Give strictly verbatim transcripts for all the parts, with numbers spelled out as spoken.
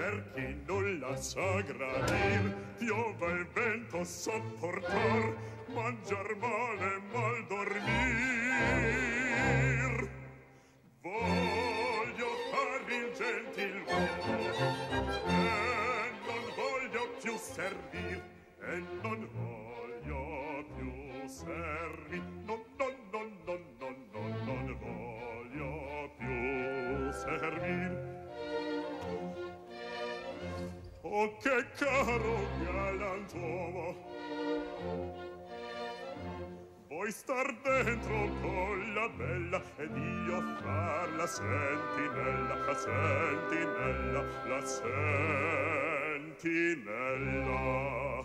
per chi nulla sa gradir, piova il vento sopportar, mangiar male, mal dormir. Voglio far il gentiluomo e non voglio più servir, e non voglio più servir, no, no, no, no, no, no, non voglio più servir. Oh, che caro galantuomo, vuoi star dentro con la bella ed io far la sentinella, la sentinella, la sentinella.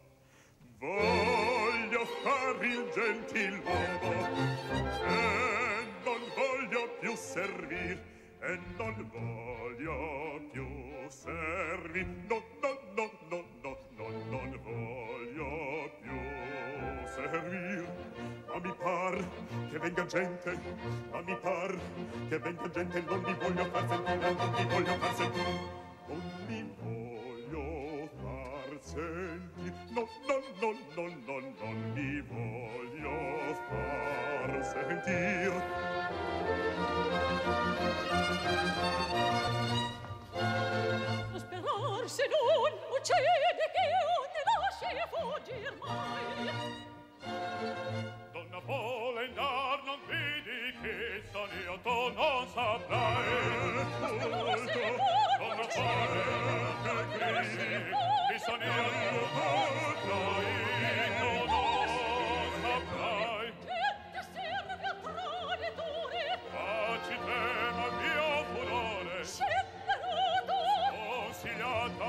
Voglio far il gentiluomo e non voglio più servir, e non voglio più servir, no, no, no, no, no, no, non voglio più servir. Ma mi par che venga gente, ma mi par che venga gente, non mi voglio far sentire, non mi voglio far sentire, non mi voglio far sentire, no, no, no, no, no, non mi voglio far sentire. Sperar se non uccide che non ne lasci fuggir mai. Donna vuole andar, non vedi che son io, tu non saprai. Sperar se non Donna vuole che credi che son io, tu non saprai, tu non saprai. Che ti serve a traditore? Facci tema il mio furore, Scenderuto! consigliata,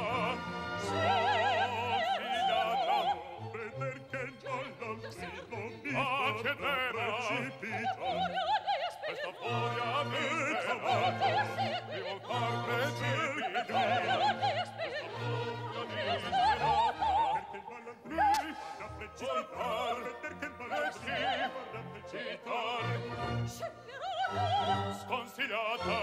Scenderuto! Veder che giallo grido mi Ma che fa tema? precipitare. questa furia mi Ti mi vuol far precipitare. Perché il malandrino perché il malandrino farà precipitare. Sconsigliata,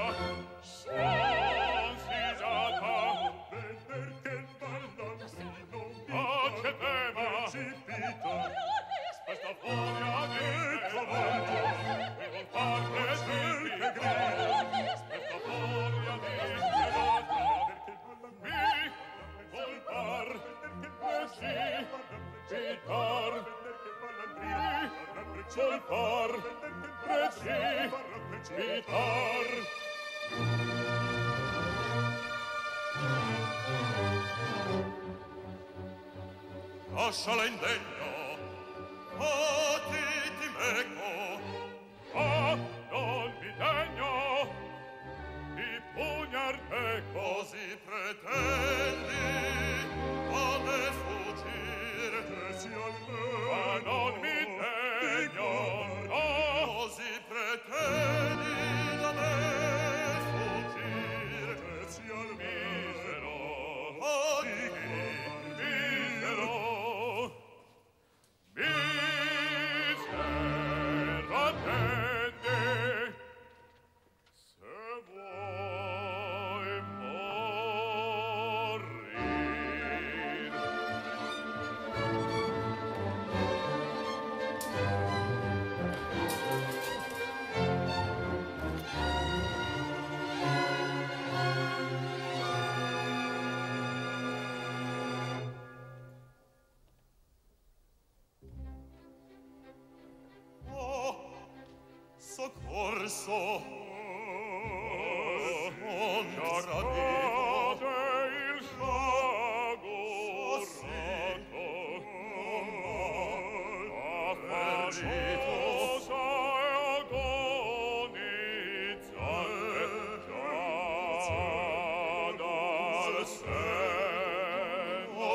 Scenderuto! Veder che il malandrino mi ma che tema? precipitare. Questa furia mi mi vuol far precipitare. Questa furia mi mi vuol far precipitare. Vuol far precipitare. Lasciala indegno, oh ti ti meco, ah non mi degno di pugnar te, così pretendi a me fuggir, che sia il me, ma non mi degno, no, così pretendi a me fuggir, che sia il misero, oh di misero. Misera tende, se vuoi morir. Oh, soccorso, non tradivo il sciagurato, affaritosa e agonizzante, già dal seno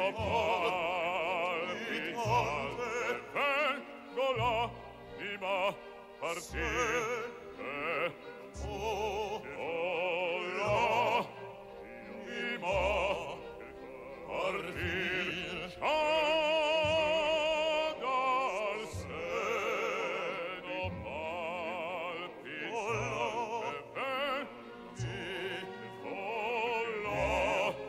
palpitante, vengo l'anima partir, e oh, oh, l'anima partir, già dal seno palpitante, vengo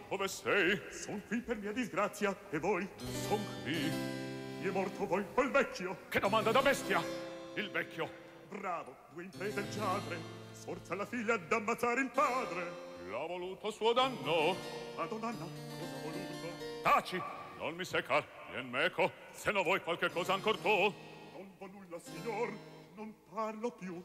dove sei? Son qui per mia disgrazia, e voi? Son qui. Chi è morto voi, quel vecchio? Che domanda da bestia! Il vecchio. Bravo, due imprese il giadre, sforza la figlia d'ammazzare il padre. L'ha voluto suo danno. Madonna, cosa ha voluto? Taci, non mi seccar, vien meco, se no vuoi qualche cosa ancor tu. Non vo nulla, signor, non parlo più.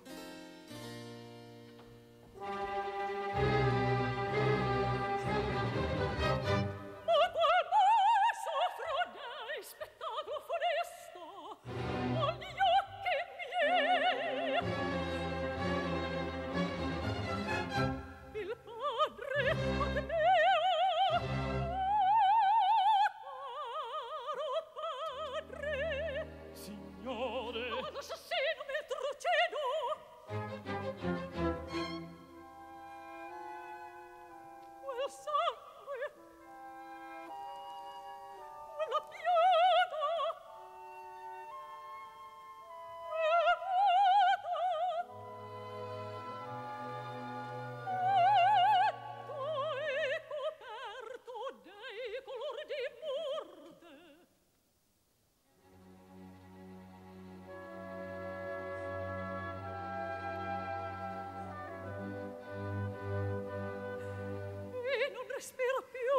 Respira più,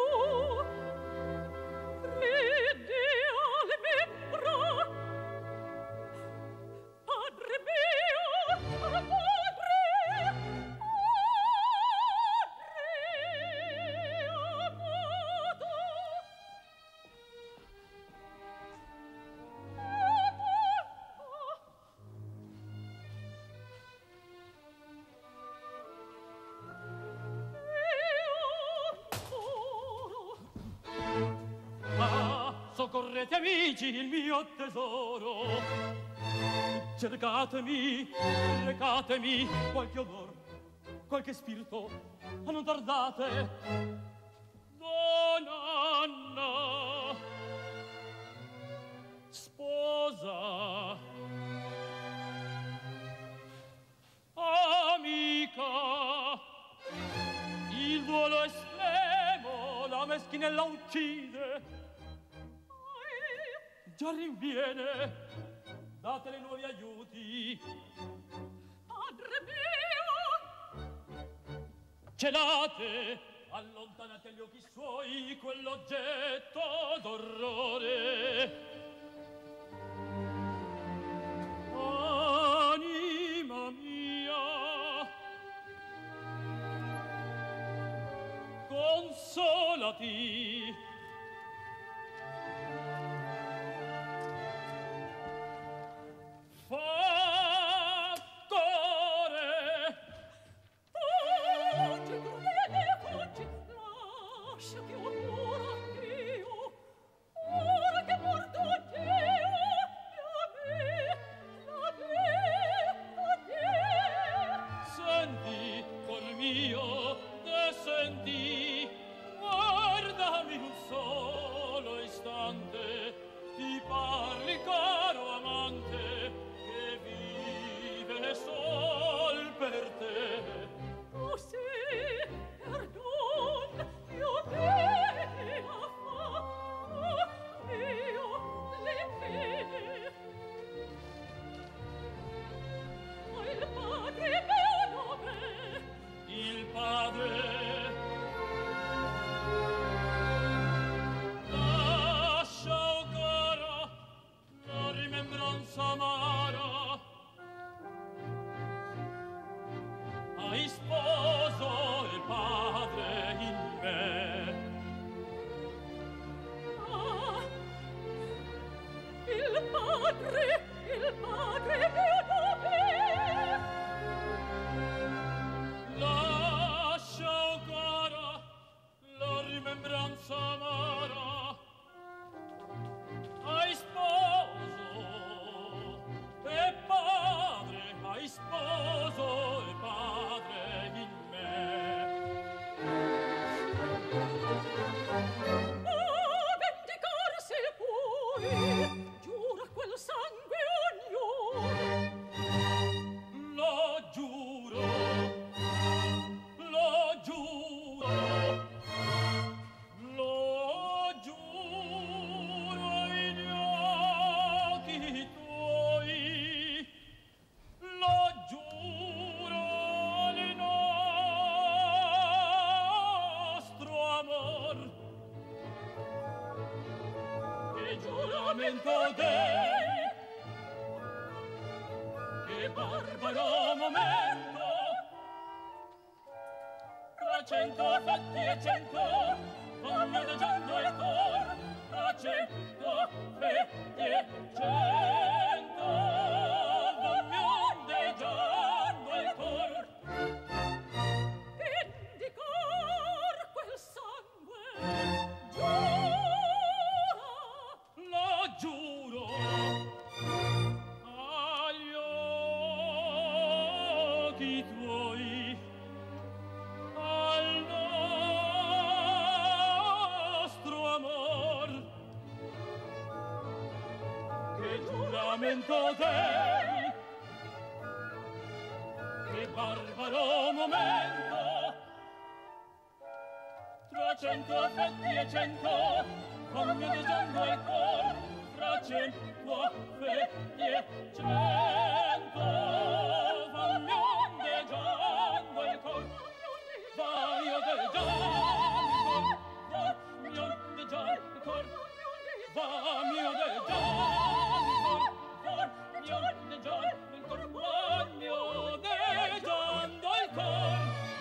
crede alle membra. Padre mio, padre, padre amato. Soccorrete amici il mio tesoro, cercatemi, recatemi qualche onor, qualche spirito, a non tardate. Don Anna, sposa, amica, il duolo estremo la meschinella uccide. Già rinviene, datele nuovi aiuti. Padre mio, celate, allontanate agli occhi suoi quell'oggetto d'orrore. Anima mia, consolati. giuramento dei, che barbaro momento, tra cento fatti e cento, voglio adagiando il cor, tra cento fatti e cento, voglio adagiando il cor. Vendicor quel sangue, giura, Lo giuro agli occhi tuoi, al nostro amor, che giuramento dei, che barbaro momento, tra cento affetti e cento, fammi adagiando il cor, tra cento affetti e cento, fammi ondeggiando il cor, vai ondeggiando il cor, fammi ondeggiando il cor, fammi ondeggiando il cor, fammi ondeggiando il cor, fammi ondeggiando il cor.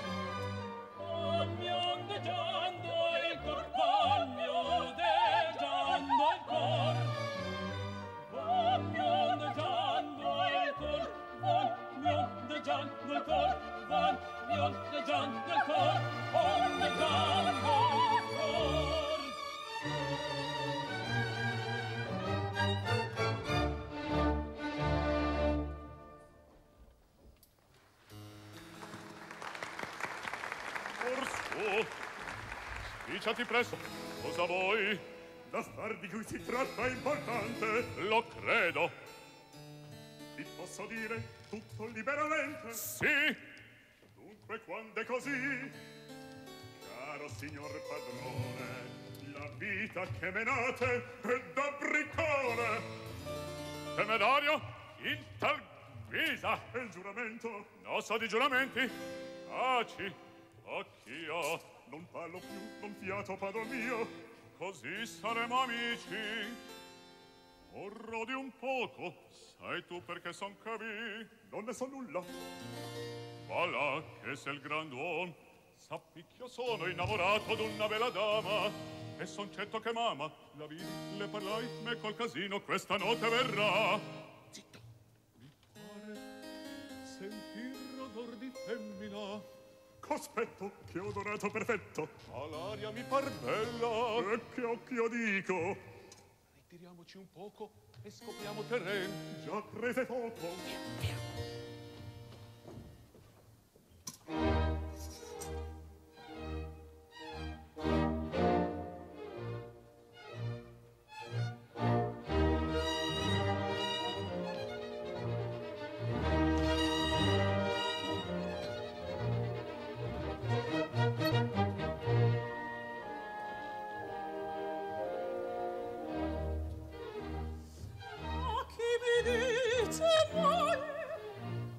Fammi ondeggiando il cor, fammi ondeggiando il cor, fammi ondeggiando il cor, fammi ondeggiando il cor, fammi ondeggiando il cor, ondeggiando il cor. Orso, diciati presto, cosa vuoi? L'affar di cui si tratta è importante. Lo credo. Ti posso dire tutto liberamente. Sì, Dunque, quando è così, caro signor padrone, la vita che menate è da briccone. temerario, in tal guisa. E il giuramento? Non so di giuramenti. Taci, occhio. Non parlo più, non fiato, padron mio. Così saremo amici. Orro di un poco. Sai tu perché son capì? Non ne so nulla. Va là, che sei il grand'uom. Sappi che io sono innamorato d'una bella dama. E son certo che mamma la vidi, le parlai, me col casino questa notte verrà. Zitto. Mi pare sentir odor di femmina. Cospetto, che odorato perfetto. All'aria mi par bella. E che occhio dico. Ritiriamoci un poco e scopriamo terreno. Già prese fuoco. a chi mi dice mai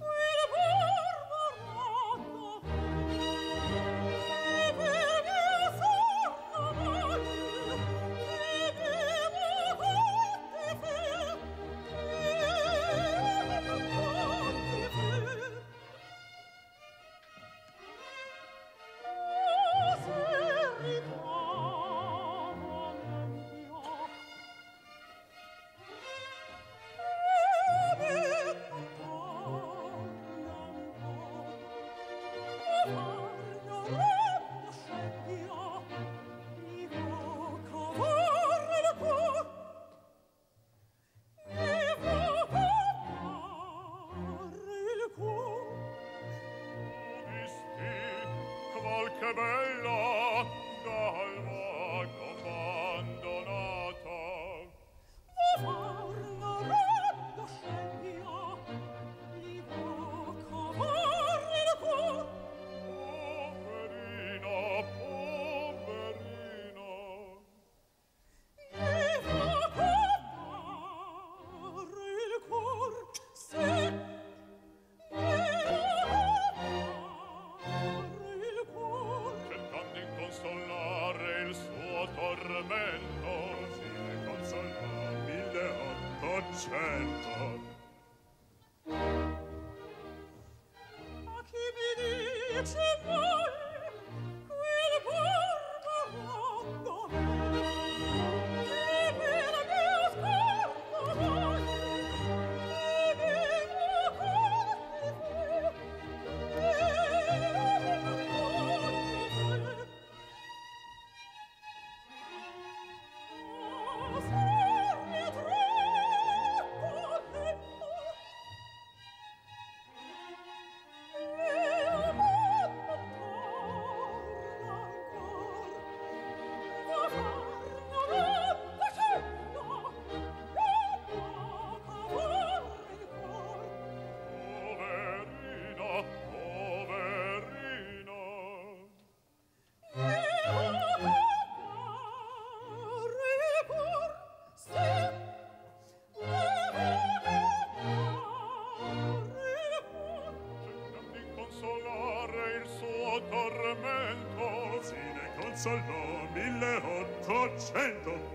cento. Ma chi mi dice mai quel barbarondo che per mio scorno vai e vivo Consolò mille ottocento.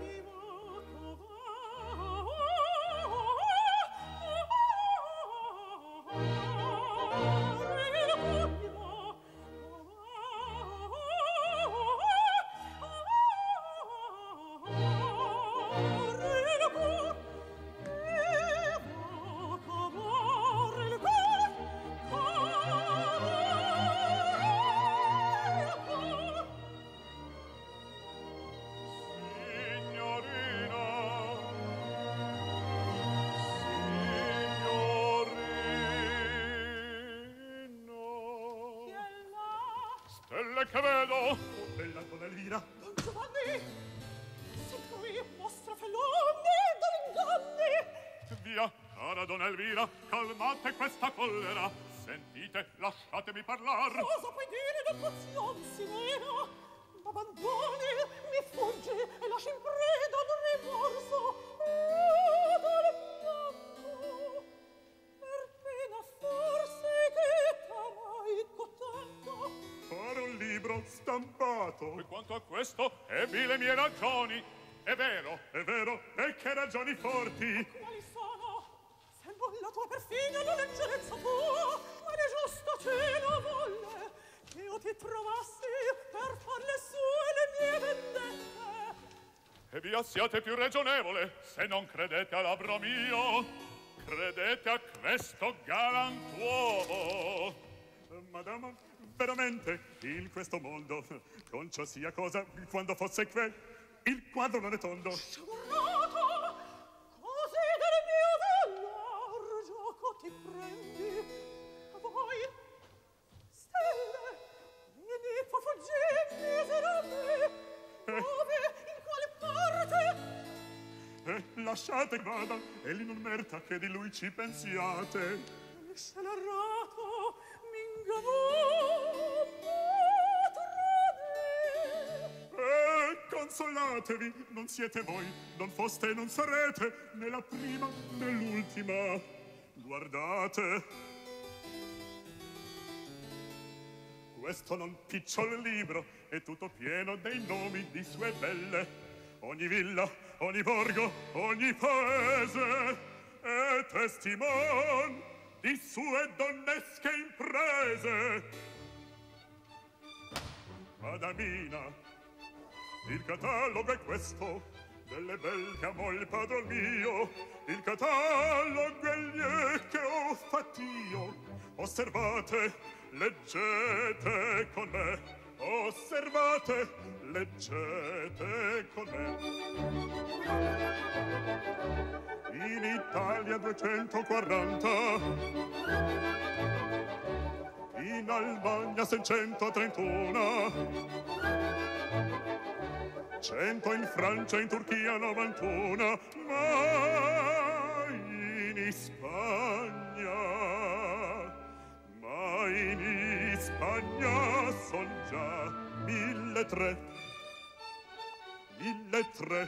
Che vedo? Oh, bella con Elvira. Don Giovanni, sei qui, vostra felone, d'inganni. Via, cara Don Elvira, calmate questa collera. Sentite, lasciatemi parlar. Cosa puoi dire del pazienza mia? M'abbandoni, mi fuggi e lasci in preda ad un rimorso. Oh, del pianto, per pena forse che t'amai contento. Fare un libro stampato. E quanto a questo, ebbi le mie ragioni. È vero. È vero, e che ragioni forti. Quali sono? Se non la tua perfidia, la leggerezza tua, ma di giusto cielo volle che io ti trovassi per far le sue le mie vendette. E via siate più ragionevole, se non credete al labbro mio, credete a questo galantuomo. Madama, veramente, in questo mondo, con ciò sia cosa, quando fosse que, il quadro non è tondo. Sciagurato, così del mio velar gioco ti prendi. A voi, stelle, vieni, fa fuggì, miserabili. Dove, in quale parte? Eh, lasciate che vada, egli non merita che di lui ci pensiate. Scelerato, m'ingannò, Eh, consolatevi, non siete voi, non foste e non sarete, né la prima né l'ultima. Guardate, questo non picciol libro è tutto pieno dei nomi di sue belle. Ogni villa, ogni borgo, ogni paese è testimon di sue donnesche imprese. Madamina, il catalogo è questo, delle belle che amò il padron mio. Il catalogo è gli che ho fatt'io. Osservate, leggete con me. Osservate, leggete con me. In Italia duecentoquaranta, in Albania seicentotrentuno, cento in Francia e in Turchia novantuno, ma in Spagna, ma in Spagna son già mille tre, mille tre,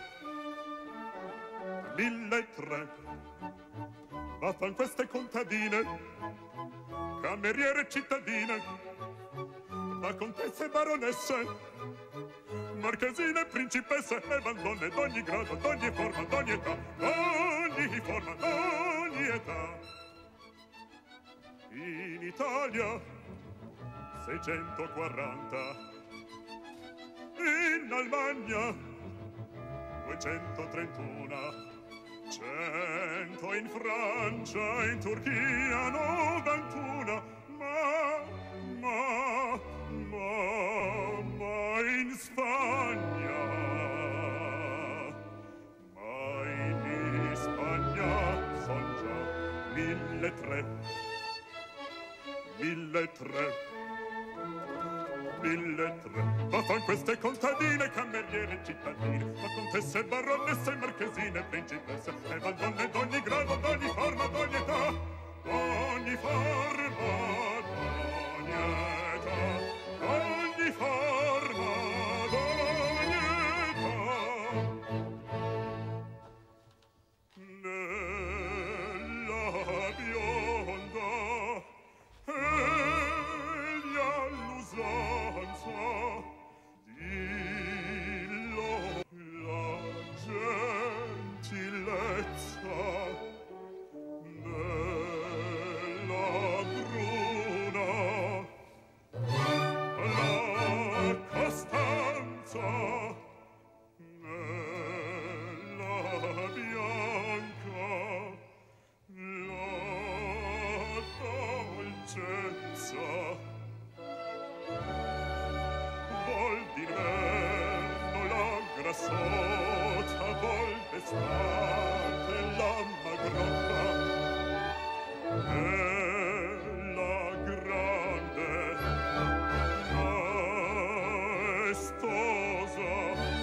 mille tre. Vaffan queste contadine, cameriere cittadine, ma contesse e baronesse, marchesine, principesse e van donne d'ogni grado, d'ogni forma, d'ogni età, d'ogni forma, d'ogni età. In Italia seicentoquaranta, in Almagna duecentotrentuno, cento in Francia, in Turchia novantuno, ma, ma, ma, ma in Spagna, ma in Spagna son già mille tre, mille tre. Mille tre, ma fan queste contadine, cameriere cittadine, ma contesse, baronesse, marchesine, principesse, e van donne d'ogni grado, d'ogni forma, d'ogni età, d'ogni forma, d'ogni età, d'ogni forma, d'ogni età. Nella bionda egli all'usanza dillo la gentilezza nella bruna la costanza nella bianca la dolcezza. Vol d'inverno la grassota, vol d'estate la magrotta, e la grande maestosa,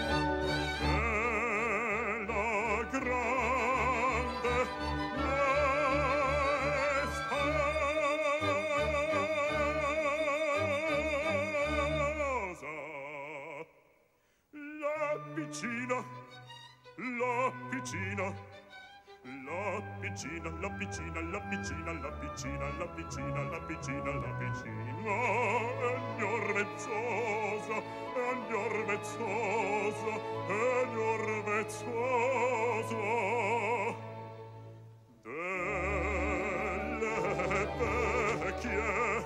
e la grande piccina, la piccina, la piccina, la piccina, la piccina, la piccina, la piccina, la piccina, la piccina, e gnor vezzosa, e gnor vezzosa, e gnor vezzosa, delle vecchie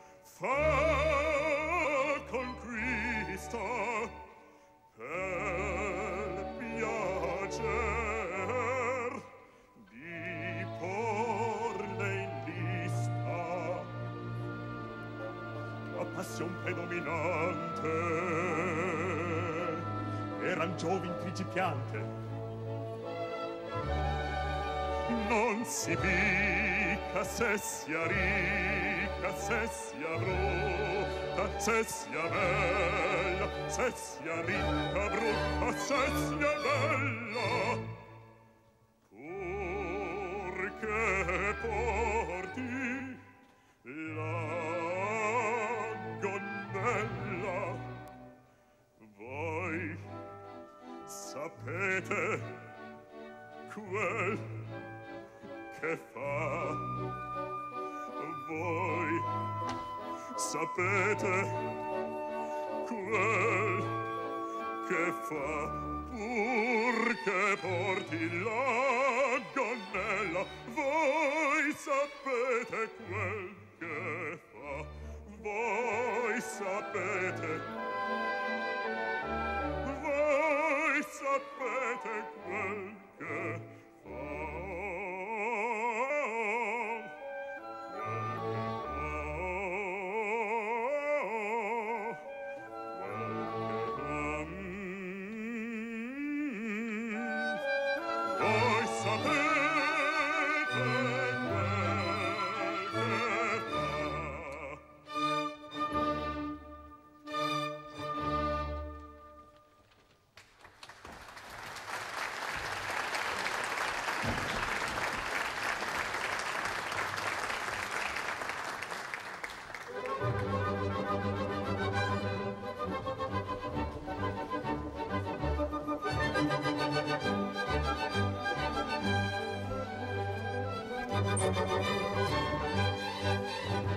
fa conquista, per piacer di porle in lista la passion predominante eran giovin principiante, non si mica se sia ricca, se sia brutta, se sia bella, se sia ricca, brutta, se sia bella, purché porti la gonnella. Voi sapete quel che fa, voi sapete quel che fa, pur che porti la gonnella. Voi sapete quel che fa, voi sapete, voi sapete quel che fa.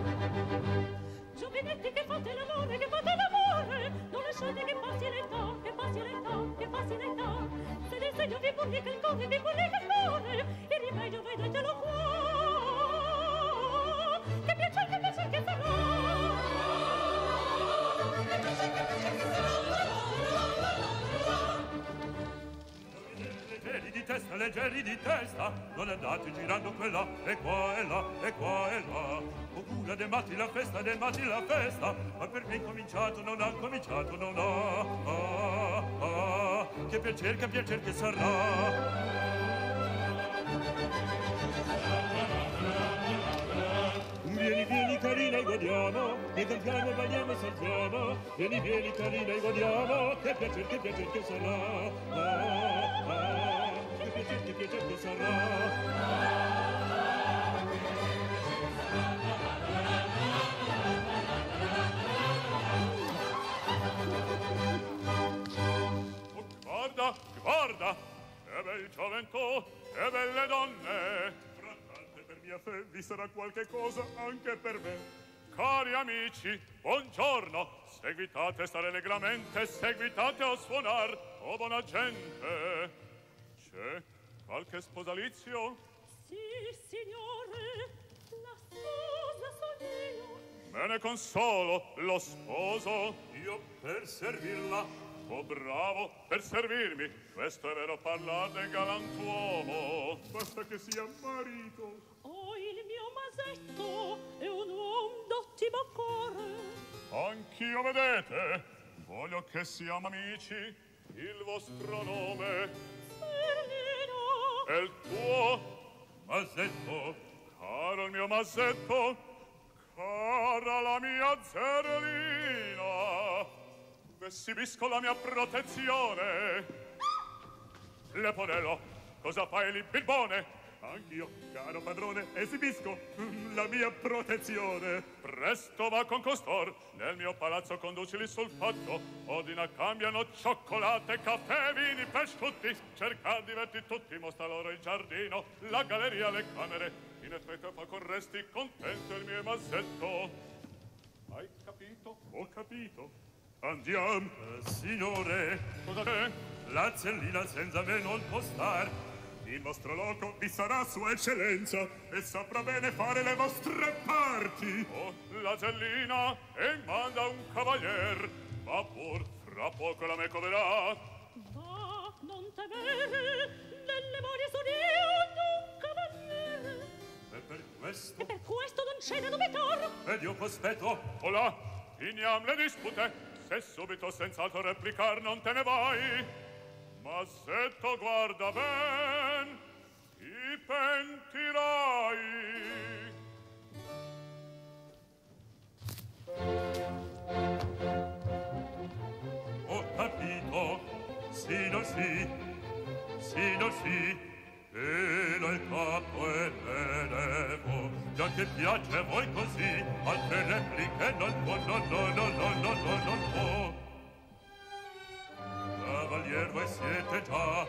Giovinetti che fate l'amore, che fate l'amore, non lasciate che passi l'età, che vivi quelle che cuore, il rimedio vedetelo qua. Che piacer, che piacer che farà. Che piacer, che piacer che farà. Leggeri di testa, leggeri di testa, non andate girando quella e qua e là, e qua e là. Oppure dei matti la festa, dei matti la festa, ma per me incominciato non ha cominciato, non ha. Ah, ah, che piacer, che piacer che sarà. Vieni, vieni carina e godiamo, e cantiamo, balliamo e saltiamo. Vieni, vieni carina e godiamo, che piacer, che piacer che sarà. Ah, ah, che piacer, che piacer che sarà. Oh, guarda, guarda, che bel gioventù, che belle donne. Per mia fe vi sarà qualche cosa anche per me. Cari amici, buongiorno. Seguitate stare allegramente, seguitate a suonar, oh buona gente. C'è qualche sposalizio? Sì, signore, la sposa son io. Me ne consolo, lo sposo. Io per servirla. Oh bravo, per servirmi. Questo è vero parlar del galantuomo. Basta che sia marito. Oh, il mio masetto è un uom d'ottimo cuore. Anch'io vedete, voglio che siamo amici. Il vostro nome Zerlino. è il tuo Masetto. caro il mio masetto, cara la mia Zerlina. Esibisco la mia protezione. Leporello, cosa fai lì, birbone? Anch'io, caro padrone, esibisco la mia protezione. Presto va con costor, nel mio palazzo conducili sul fatto. Ordina, cambiano cioccolate, caffè, vini, pesciutti. Cerca diverti tutti, mostra loro il giardino, la galleria, le camere. In effetto fa corresti contento il mio masetto. Hai capito? Ho capito. Andiamo, eh, signore. Cosa c'è? La Zellina senza me non può star. Il vostro loco vi sarà sua eccellenza e saprà bene fare le vostre parti. Oh, la Zellina, e manda un cavalier, ma pur fra poco la me coverà. Ma non temere, nelle morie son io d'un cavaliere. E per questo, E per questo non c'è da dubitar. ed io cospetto, Olà, finiam le dispute. Se subito senz'altro replicar non te ne vai. Masetto, guarda ben, ti pentirai. ho capito, sì, no, sì, sì, no, sì, pelo il capo e me ne vo. Già che piace a voi così, altre repliche non può, no, no, no, no, no, no, non può. Cavalier voi siete già,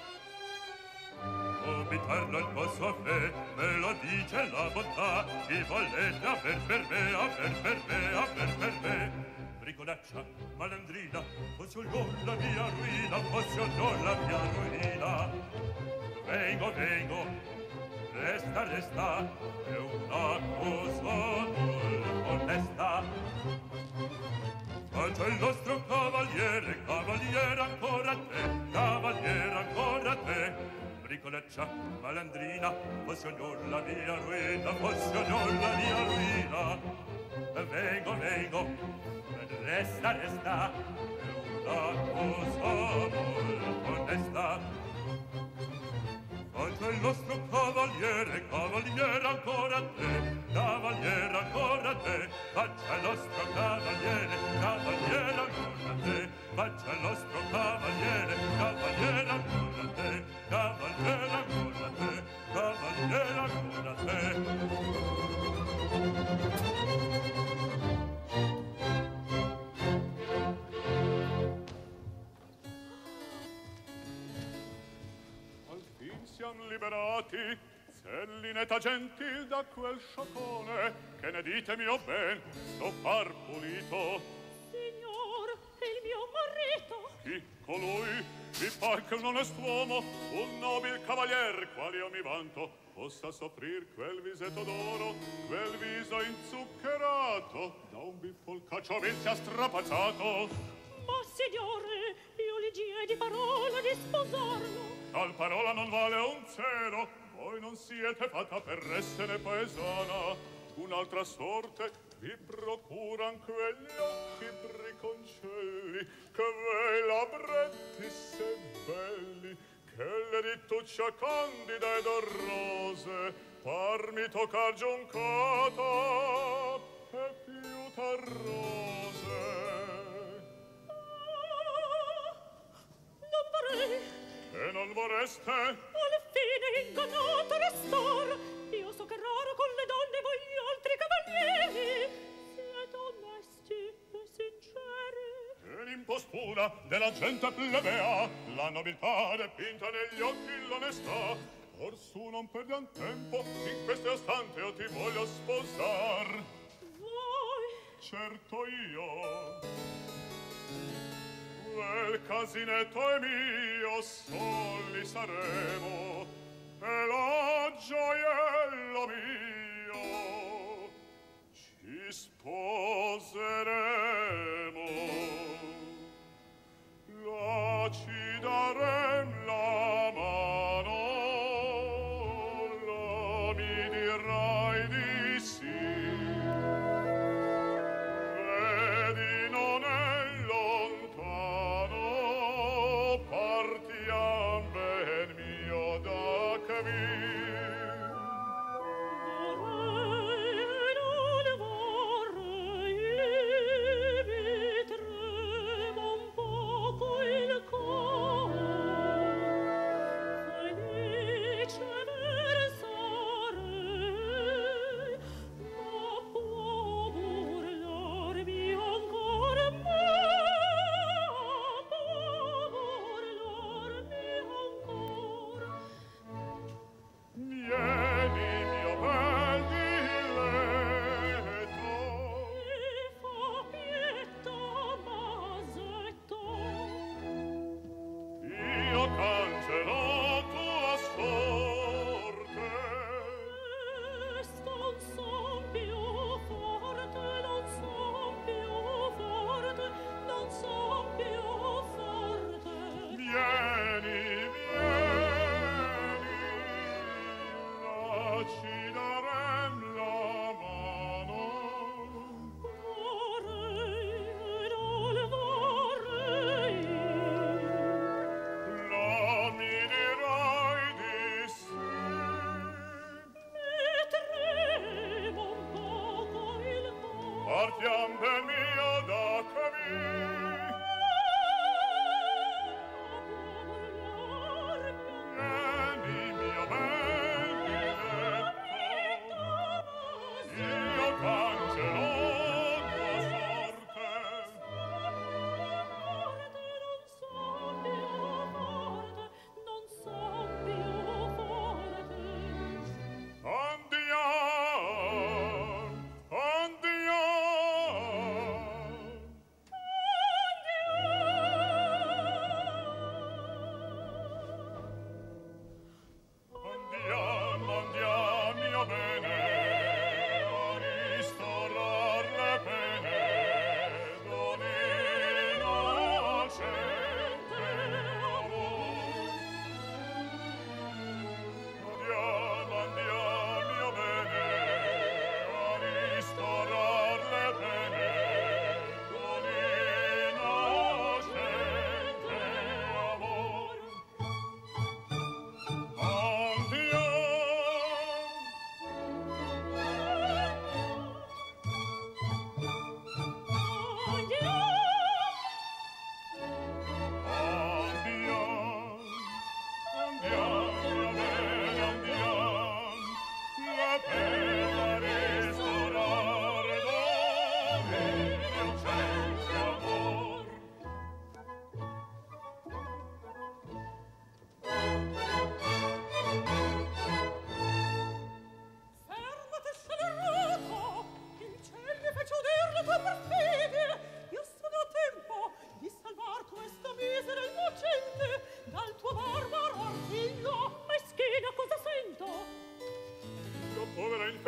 obitar non posso fare, me lo dice la bontà. Chi volete aver per me, aver per me, aver per me? Bricolaccia, malandrina, posso io la mia ruina, posso io la mia ruina. Vengo, vengo, resta, resta, è una cosa molto onesta. Ma c'è il nostro cavaliere, cavaliere ancora a te, cavaliere ancora a te. Bricolaccia, malandrina, posso io la mia ruina, posso io la mia ruina. Vengo, vengo, resta, resta, è una cosa molto onesta. Faccia il nostro cavaliere, cavaliere ancora a te, cavaliere ancora a te, faccia il nostro cavaliere, cavaliere ancora a te, faccia il nostro cavaliere, cavaliere ancora a te, cavaliere ancora a te, cavaliere ancora a te. Siam liberati, Zellinetta gentil da quel sciocone, che ne dite mio ben, sto par pulito. Signor, il mio marito. Chi? Colui? Mi par che un onest'uomo, un nobil cavalier, quale io mi vanto, possa soffrir quel visetto d'oro, quel viso inzuccherato, da un biffolcaccio vil sia strapazzato. Ma, signore, io li gie di parola di sposarlo. Tal parola non vale un zero, voi non siete fatta per essere paesana. Un'altra sorte vi procuran quegli occhi briconcelli, che vei labretti se belli, che le rituccia candide ed orrose, parmi toccar giuncata e più tarrose. Ah, non vorrei. E non vorreste? Alla fine ingannato restar. Io so che raro con le donne voi altri cavalieri siete onesti e sinceri. E l'impostura della gente plebea, la nobiltà depinta negli occhi l'onestà. Orsù non perdiam tempo, in questo istante io ti voglio sposar. Voi? Certo io. Quel casinetto è mio, soli saremo, e la gioiello mio ci sposeremo. La ci darem la mano, la mi dirai di sì. Vedi non è lontano, partiam ben mio da che vi. Vorrei, non vorrei, mi trema un poco il cuore. Felice versarei, ma può burlarmi ancora, ma può burlarmi ancora. Vieni, mio bel diletto, Mi fa pietà, masetto. io cancerò tua sorte. Questo non son più forte, non son più forte, non son più forte. Vieni, vieni, la ci darem la mano. Vorrei, non vorrei. La mi dirai di sì. Mi trema un poco il cuore. Partiam ben mio da che vi. Vieni, mio bel diletto,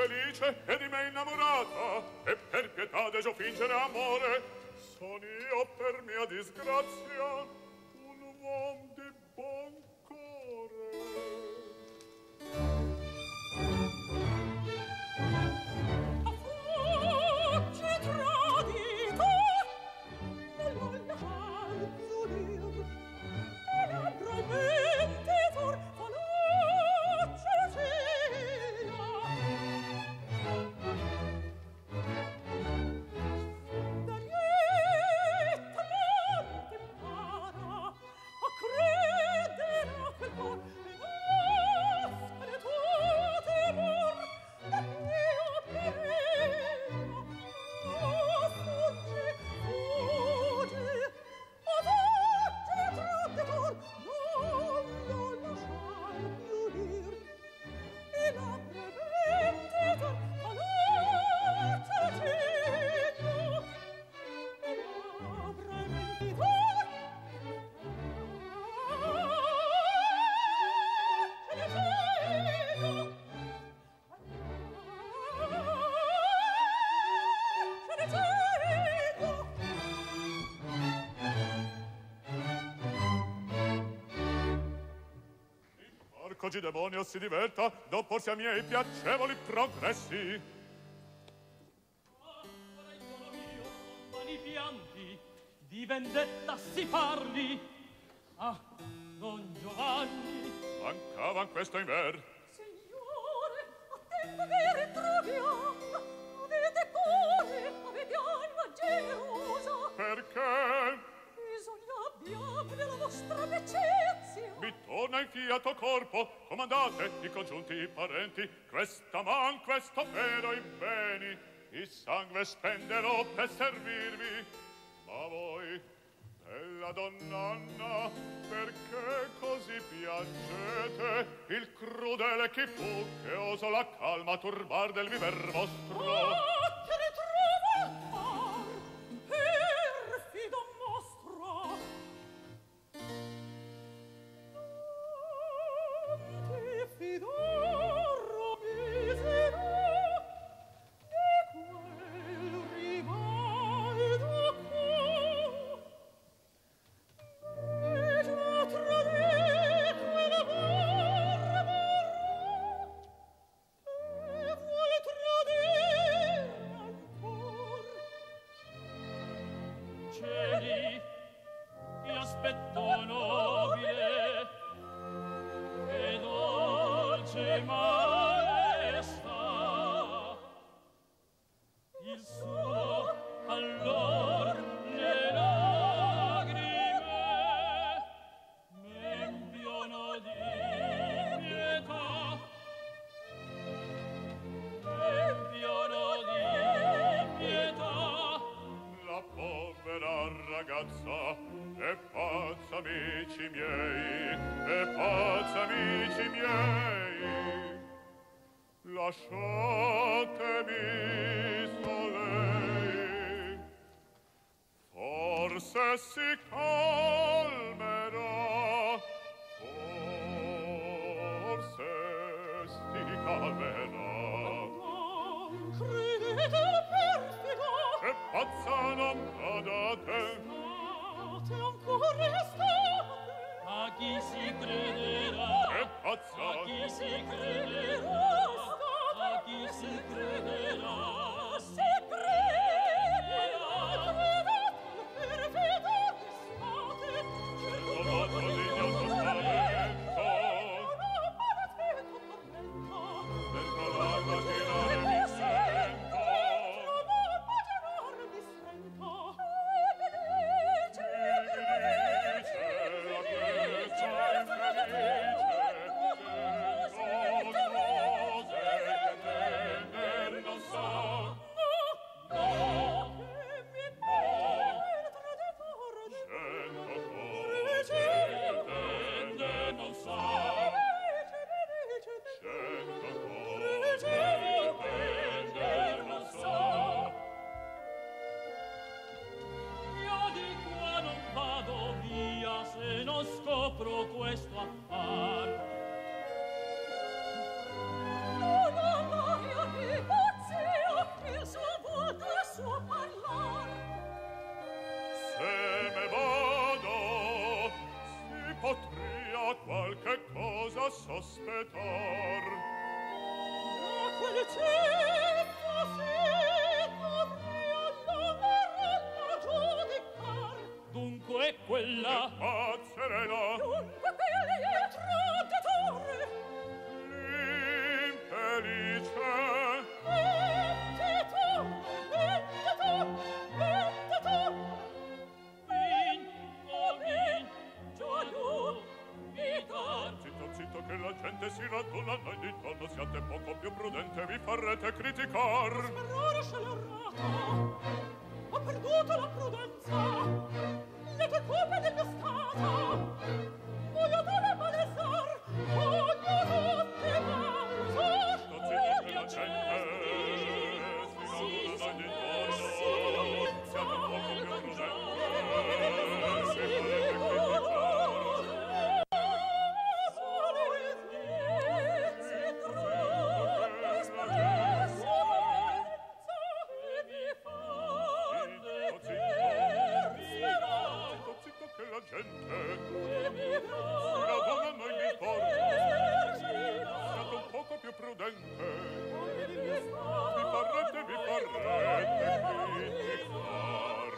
felice e di me innamorata, e per pietà devo fingere amore. Son io per mia disgrazia un uom di buon core. Oggi demonio si diverta d'opporsi a miei piacevoli progressi. Ora il dono mio son vani pianti, di vendetta si parli. Ah, Don Giovanni, Mancavan questo inver. Signore, a tempo che ritroviamo, avete cuore, avete anima generosa. Perché? Bisogna abbiamo della vostra becezia. Mi torna in fiato corpo, comandate i congiunti i parenti, questa man, questo vero in beni, il sangue spenderò per servirvi. Ma voi, bella donna Anna, perché così piangete? Il crudele chi fu che osò la calma turbar del viver vostro? Oh, che ritrova il par, perfido mostro. Non ti fidoro misero di quel rivaldo cuor. E già tradì quel barbaro e vuol tradire ancor. cieli, ti aspetto nobile e dolce maestà. Il suo allor le lagrime m'empiono di pietà, m'empiono di pietà. La povera ragazza è pazza, amici miei, è pazza, amici miei. Lasciatemi solei, forse si calmerà, forse si calmerà. Non credete perfido, È pazza, non badate, state ancora state. A chi si crederà? è pazza. A chi si crederà? A chi si crederà? Si crederà, credete, perfido state. Trovato di nostro spavento, Non badate tormento. per trovarlo tirare mi sento. Non badate mi sento. E dice, Mi dice la questa infelice, che Serena. Ah, Serena. Dunque quelli il traditore. L'infelice. Mentitore, mentitore, mentitore. Vinco, vinco, giù, vitor. Zitto, zitto, che la gente si raduna, noi d'intorno siate poco più prudente, vi farete criticar. Sperare scelerato. Ho perduto la prudenza. Le tue colpe del mio stato. Voglio dare malestar. Voglio tutti malestar. Zitto, zitto, che la gente si raduna, noi d'intorno siate poco più prudente, vi farete criticar. Che la gente si raduna, noi d'intorno siate un poco più prudente, vi farete, vi farete criticar.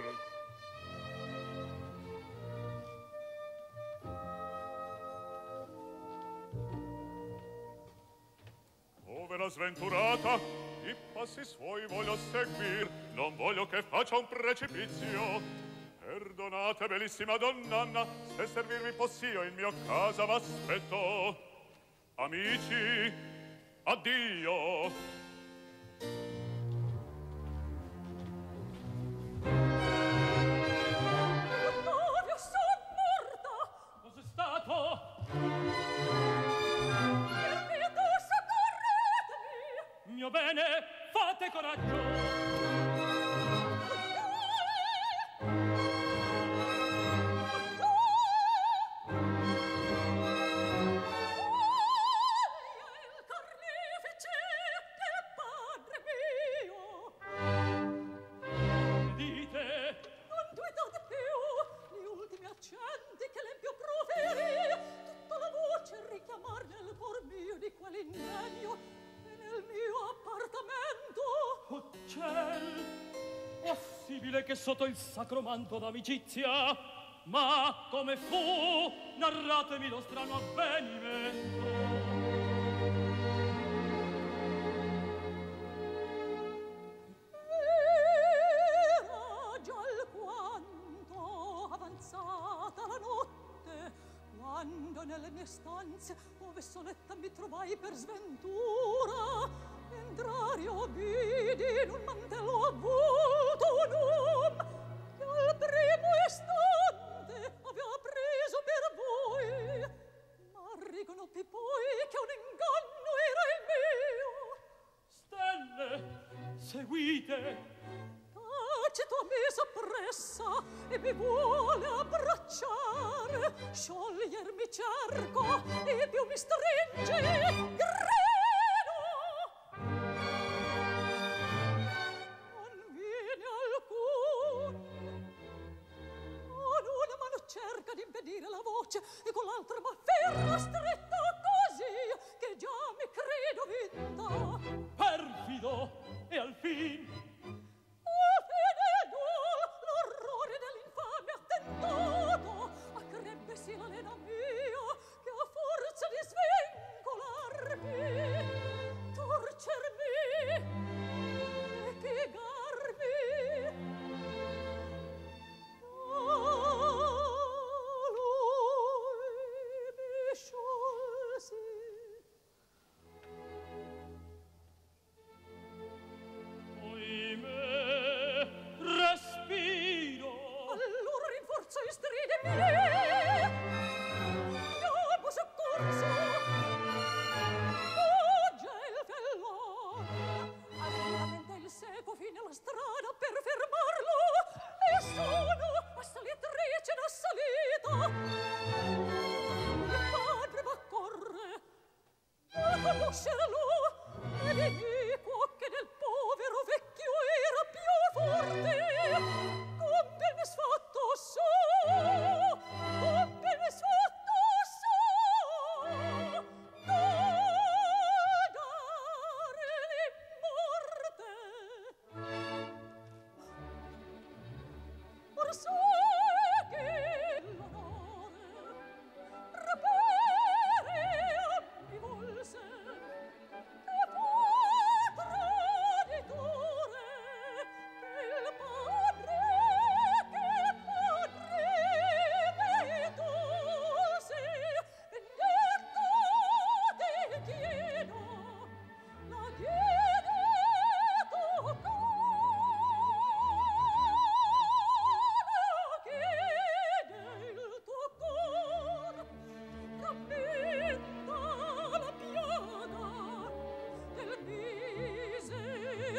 Povera sventurata, i passi suoi voglio seguir, non voglio che faccia un precipizio. Perdonate, bellissima donnanna, se servirvi possio in mio casa v'aspetto. Amici, addio. Vittorio, son morta. Cos'è stato? Permeto, soccorretemi. Mio bene, fate coraggio. Che sotto il sacro manto d'amicizia, ma come fu, narratemi lo strano avvenimento. Era già alquanto avanzata la notte, quando nelle mie stanze, ove soletta mi trovai per sventura, entrare io vidi in un mantello avvolto un uom che al primo istante aveva preso per voi, ma riconobbi poi che un inganno era il mio. Stelle, seguite. Tacito mi soppressa e mi vuole abbracciare, sciogliermi cerco e più mi stringe, grido. Non viene alcun, con una mano cerca di impedire la voce e con l'altra m'afferra stretta così che già mi credo vinta. Perfido, e al fin l'orrore dell'infame attentato accrebbe sì la lena mia che a forza di svincolarmi, torcermi e piegarmi a lui mi sciolsi. respiro. Allora rinforzo i stride mie. Chiamo soccorso. Fugge il fellone. Alluramente il seco fine la strada per fermarlo. E sono assalitrice d'assalita. Il padre m'accorre. Vuol conoscerlo. E l'iniquo che del povero vecchio era più forte. Compie il misfatto so, compie il misfatto so, da dare l'immorte.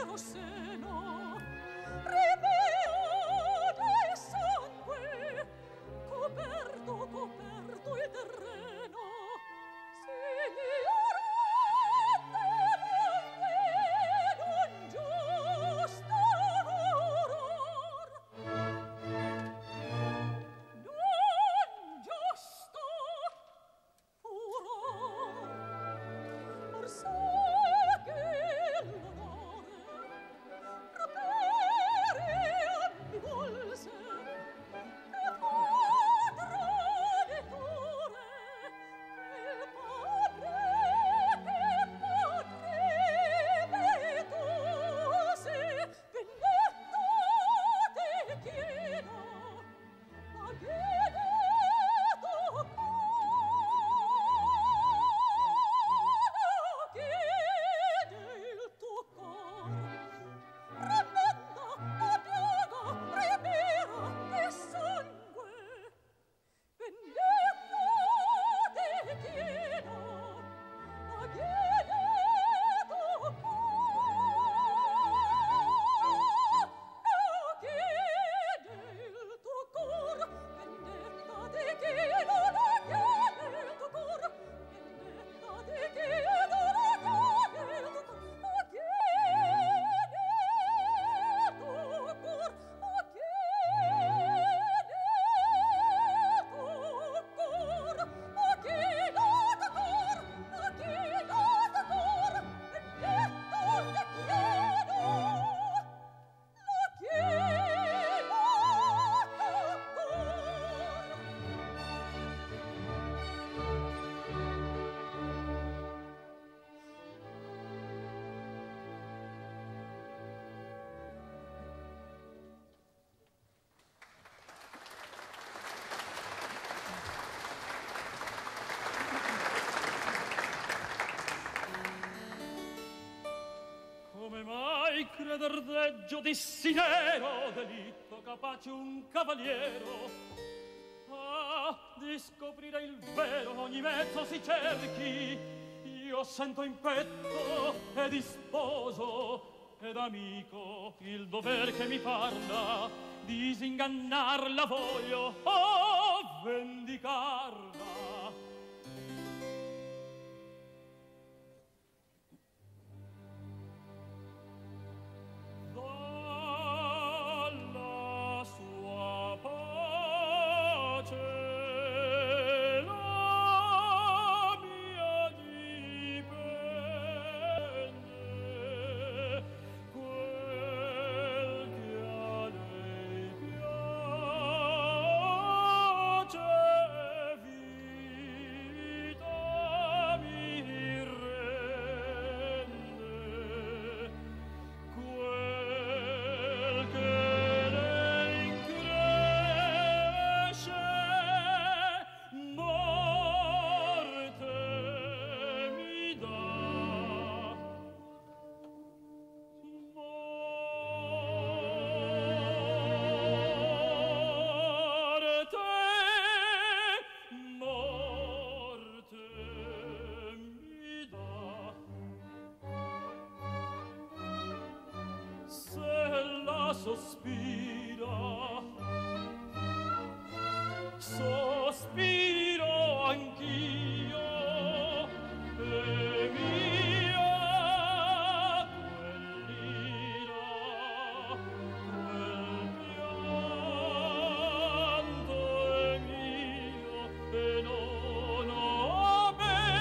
caro seno, ripeo del sangue, coperto, coperto il terreno, signorante non giusto furor, non giusto furor, forse che l'onore rapere mi volse, che padrone cuore, il padre che potrebbe tu se vendetta te chiedo, ma chiede tu chiede il tuo cor, rammenda la piaga ripera di sangue, vendetta te chiedo, ma chiede tu chiede il tuo cor, vendetta te chiedo, la chiede il tuo cor, vendetta te chiedo, la chiede il tuo cor, la chiede il tuo cor, la chiede il tuo cor, la chiede il tuo cor, la chiede il tuo cor, vendetta te chiedo, la Come mai creder deggio dissi nero delitto capace un cavaliero? Ah, di scoprire il vero ogni mezzo si cerchi. Io sento in petto ed sposo ed amico il dover che mi parla, disingannarla voglio, oh, vendicarla. Dalla sua pace la mia dipende, quel che a lei piace vita mi rende, quel che lei incresce morte mi dà, morte, morte mi dà. Se la sospira, sospiro anch'io, e mia quell'ira, quel pianto è mio e non ho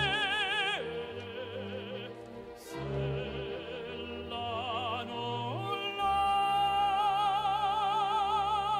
bene, se la non l'ha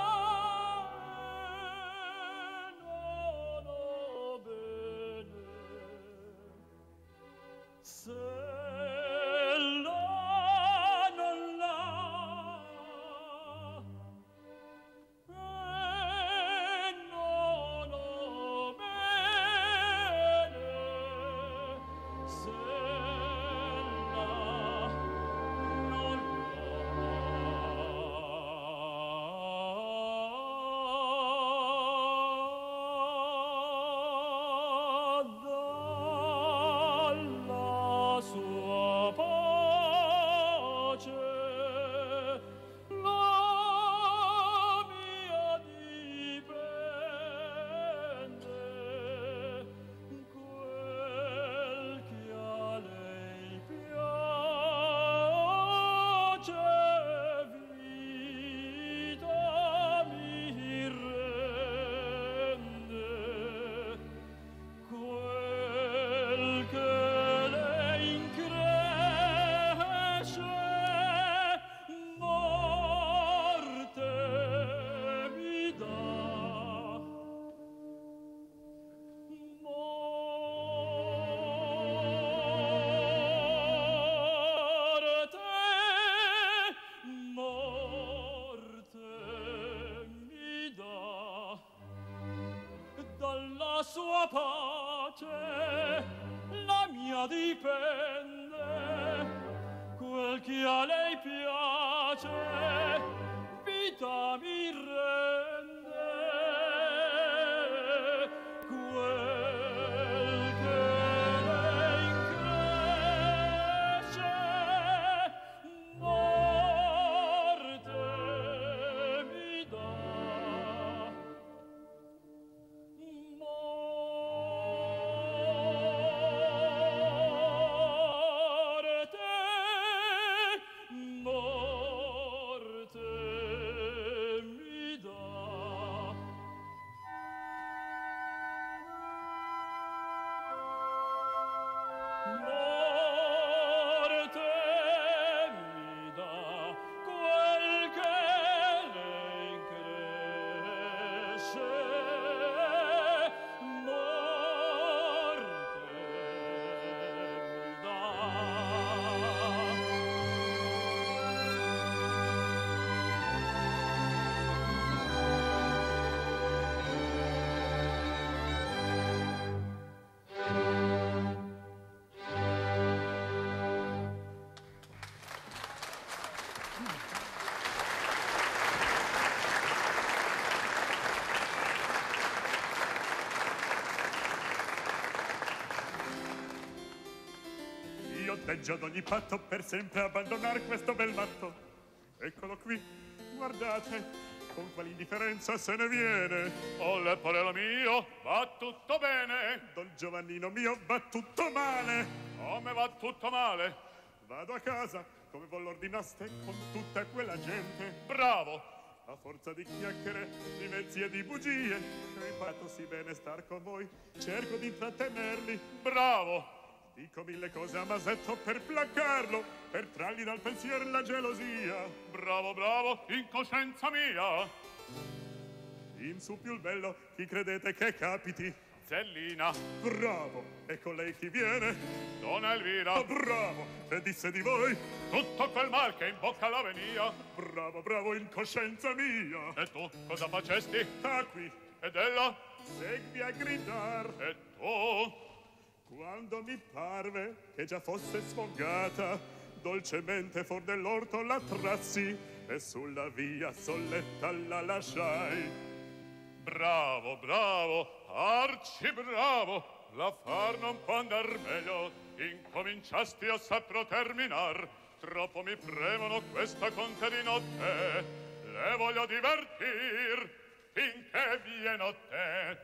peggio d'ogni patto, per sempre abbandonar questo bel matto. Eccolo qui, guardate, con quale indifferenza se ne viene. Oh, Leporello mio, va tutto bene. Don Giovannino mio, va tutto male. Come va tutto male? Vado a casa, come voi l'ordinaste, con tutta quella gente. Bravo. A forza di chiacchiere, di mezzi e di bugie, che ho imparato sì bene star con voi, cerco di intrattenerli. Bravo. Dico mille cose a Masetto per placarlo, per trargli dal pensiero la gelosia. Bravo, bravo, in coscienza mia. In su più il bello, chi credete che capiti? Zellina. Bravo, ecco lei chi viene? Donna Elvira. Oh, bravo, e disse di voi? Tutto quel mal che in bocca la venia. Bravo, bravo, in coscienza mia. E tu cosa facesti? Sta qui. Ed ella? Segui a gridar. E tu? Quando mi parve che già fosse sfogata, dolcemente fuor dell'orto la trassi e sulla via solletta la lasciai. Bravo, bravo, arci bravo, l'affar non può andar meglio. Incominciasti a saprò terminar, troppo mi premono questa conte di notte. Le voglio divertir finché viene te.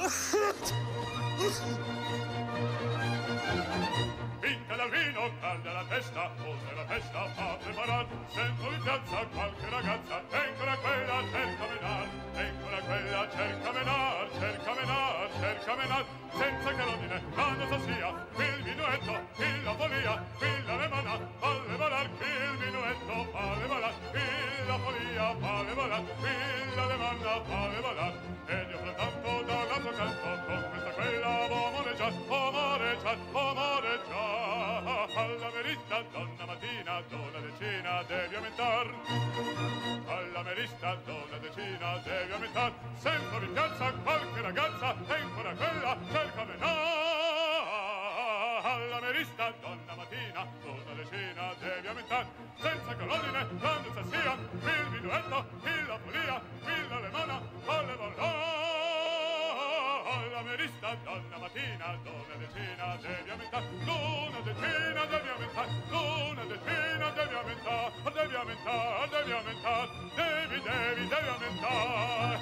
Finché dal vino calda la testa, pose la testa, fa preparar. Sento in piazza qualche ragazza, ancora quella cerca menar, ancora quella cerca menar, cerca menar, cerca menar. Senza che l'ordine, quando so sia, qui il minuetto, qui la folia, qui la lemana, falle volar, qui il minuetto, falle volar, qui la folia, falle volar, qui la lemana, falle volar. Ed io frattanto dall'altro canto, con questa quella vo moreggiar, o moreggiar, o moreggiar. Alla merita, donna mattina, d'una decina devi aumentar. Alla merita, d'una decina devi aumentar. Sento in piazza qualche ragazza, e ancora quella cerca menar. Alla merita, donna mattina, d'una decina devi aumentar. Senza che l'ordine, quando sia, qui il minuetto, qui la folia, qui la lemona, falle volar. Alla merita, donna mattina, d'una decina devi aumentar. D'una decina devi aumentar. D'una decina devi aumentar. Devi aumentar, devi aumentar. Devi, devi, devi aumentar.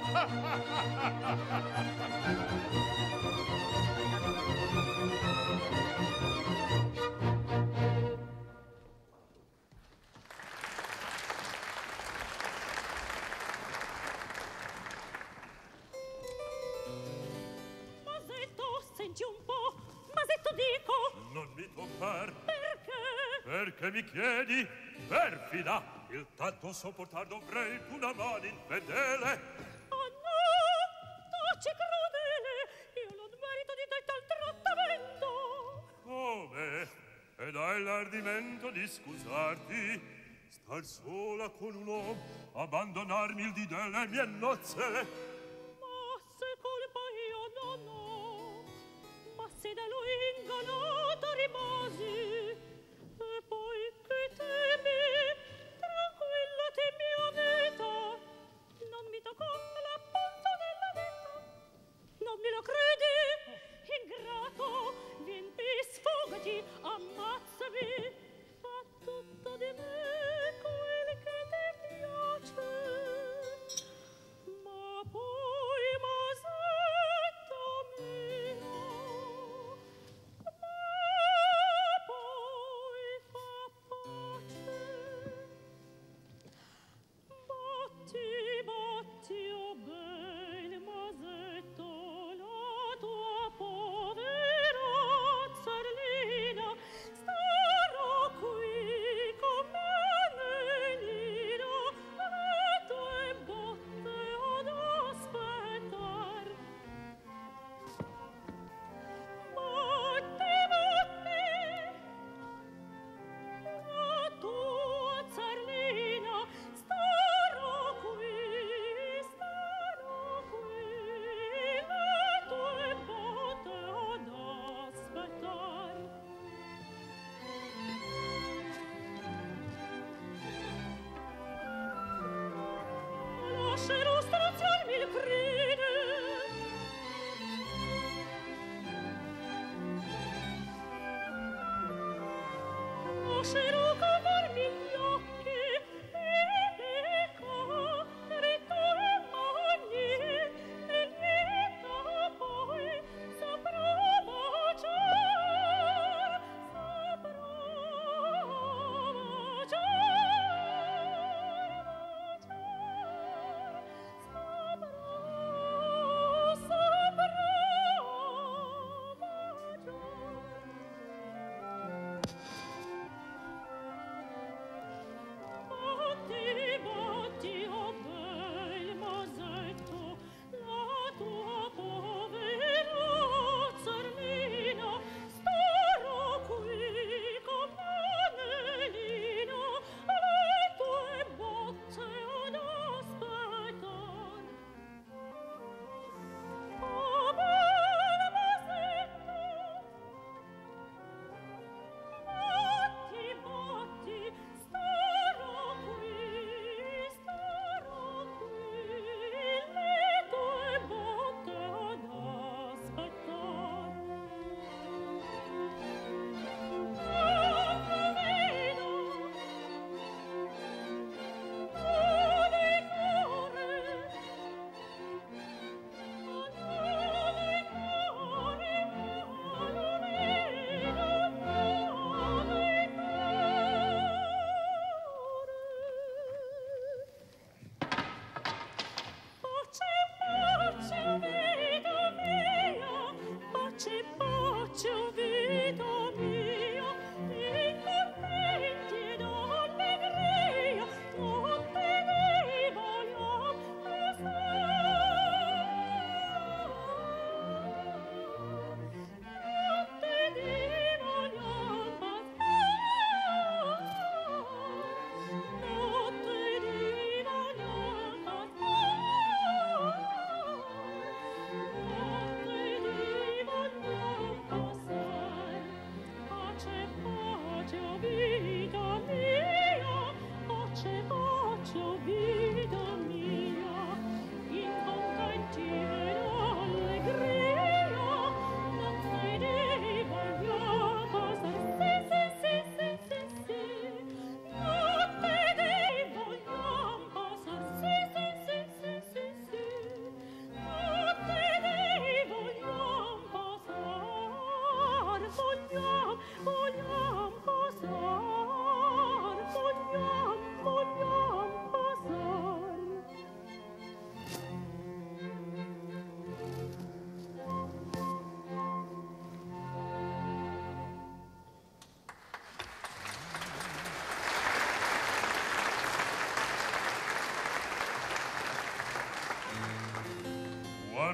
Senti un po', Masetto dico. Non mi toccar. Perché? Perché mi chiedi? Perfida! Il tanto sopportar dovrei una mano infedele. Oh no! Taci crudele! Io non merito di te tal trattamento. Come? Ed hai l'ardimento di scusarti? Star sola con un uomo, abbandonarmi il di delle mie nozze? Ma se colpa io non ho, ma se da lui ingannata rimasi, e poi che temi, tranquilla temi Aneta, non mi toccò la punta della vita. Non me lo credi? Ingrato, vien qui, sfogati, ammazzami, fa tutto di me quel che ti piace. Ma poi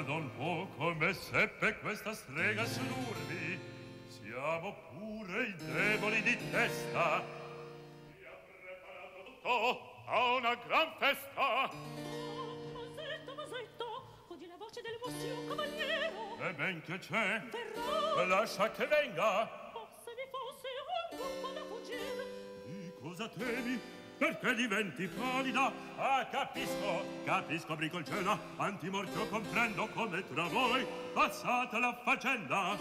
guarda un po' come seppe questa strega sedurmi. Siamo pure i deboli di testa. Si ha preparato tutto a una gran festa. Masetto, Masetto, oggi la voce del vostro cavaliero. E ben che c'è? Verrà. Lascia che venga. Oh, se vi fosse un gruppo da fuggire. Di cosa temi? Perché diventi pallida? Ah, capisco, capisco, Bricolcella. Antimorchio comprendo come tra voi passate la faccenda.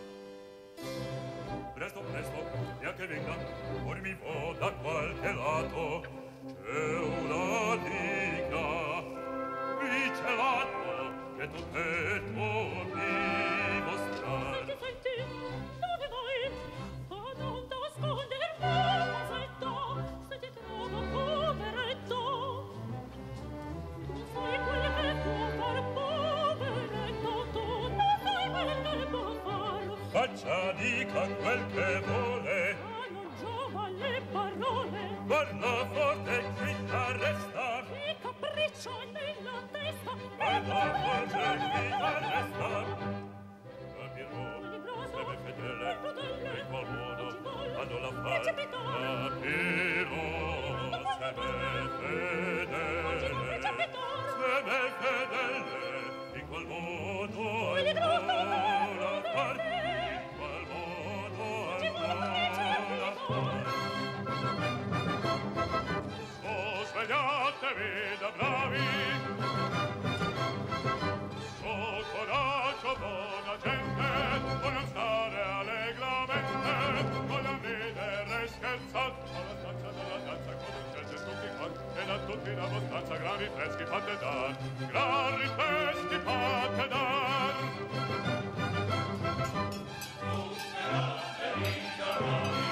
Presto, presto, via che venga. Or mi vo da qualche lato. C'è una dica, vicelato, che tutto mi mostra. Senti, senti, dove vai? Oh, non nasconder Masetto, se ti trovo poveretto. Tu sai quel che può far poveretto, tu non sai quel che può far. Faccia, dica quel che vuole. Ah, non giova le parole. Guarda forte, dritta resta. Che capriccio nella testa. Guarda forte, dritta resta. Capirò, se me fedele, in qual modo hanno la far. Capirò, se me fedele, se me fedele, in qual modo hanno la far. In qual modo hanno la far. Oh, svegliatevi da bravi. Oh, coraggio, buona gente, può non stare allegramente, voglio ridere e scherzar, alla stanza della danza conoscete tutti quanti, e da tutti la mostanza gran rifreschi fate dar, gran rifreschi fate dar. Oh, sveliatevi da bravi.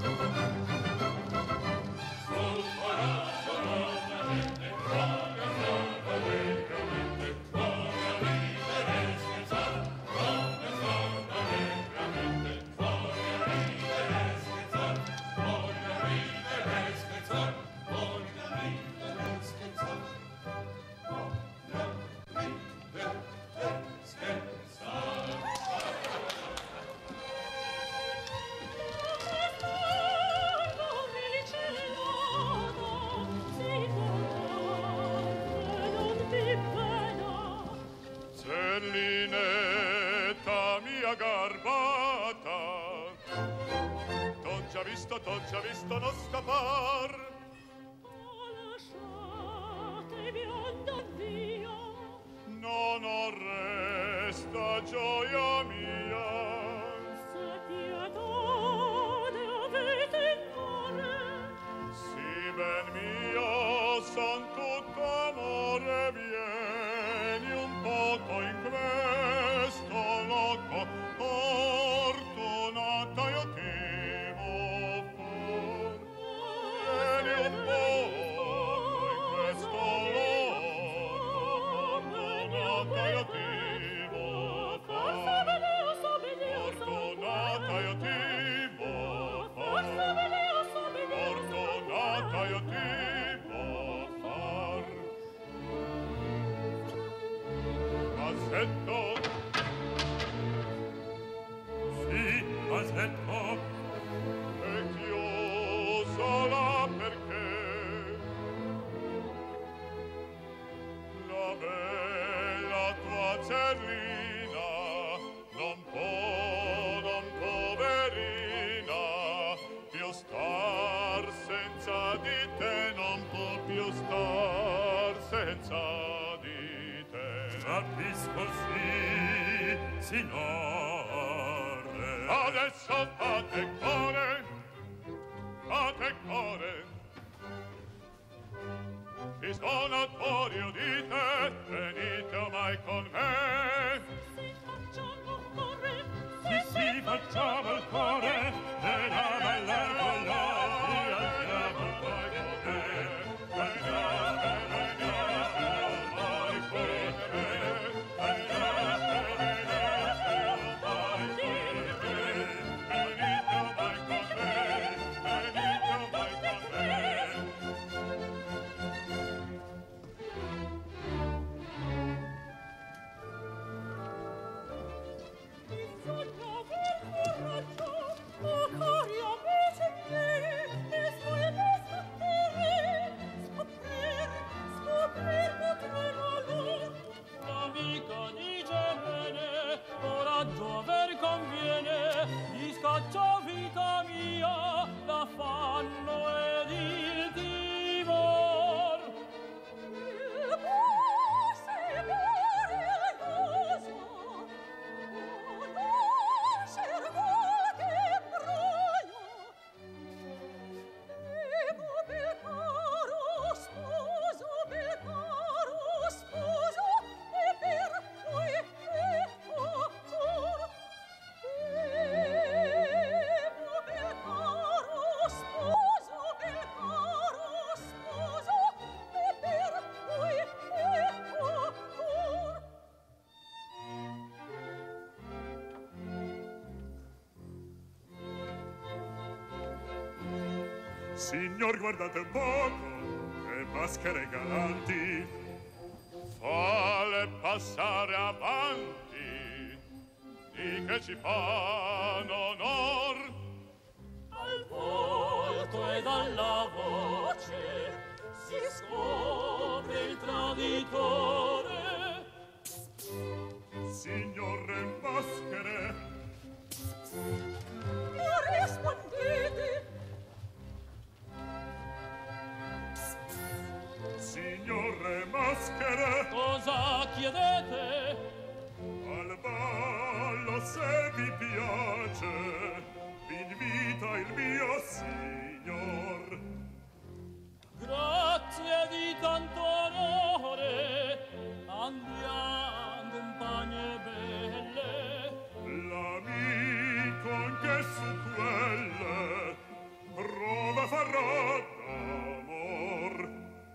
Oh, coraggio, buona gente, voglio stare allegramente, voglio ridere e scherzar, voglio stare allegramente, voglio ridere e scherzar, voglio ridere e scherzar, voglio ridere e scherzar, voglio ridere e scherzar. Cellinetta mia garbata, t'ho già visto, t'ho già visto non scappar. Lasciate bionda via. Non ho resta gioia mia. Se pietade avete in cuore, Si ben mio, son tutto amore, vieni un poco in questo loco, fortunata io ti vo far. Vieni un poco in questo loco, fortunata io ti vo forse far. veloso, veloso, Fortunata io ti vo forse far. veloso, veloso. Fortunata io ti vo far. Masetto. Sì, Masetto. E chiusola perché la bella tua Zerlina non può, non poverina, più star senza di te, non può più star senza di te. Capisco sì, signore. Adesso fate core, fate core. Vi stonatorio dite, venite ormai con me. Si facciamo il cuore, Sì, sì, facciamo il cuore, veniamo all'arcogliati, andiamo poi con me. Veniamo, veniamo ormai con me. Veniamo, veniamo ormai con me. Venite ormai con me, venite ormai con me. Signor, guardate un poco, che maschere galanti. Fale passare avanti, di che ci fanno onor. Al volto e dalla voce si scopre il traditore. Signore maschere, rispondete. Signore maschere, Cosa chiedete? al ballo se vi piace, vi invita il mio signor. Grazie di tanto onore, andiamo compagne belle. L'amico anche su quelle prova farà d'amor.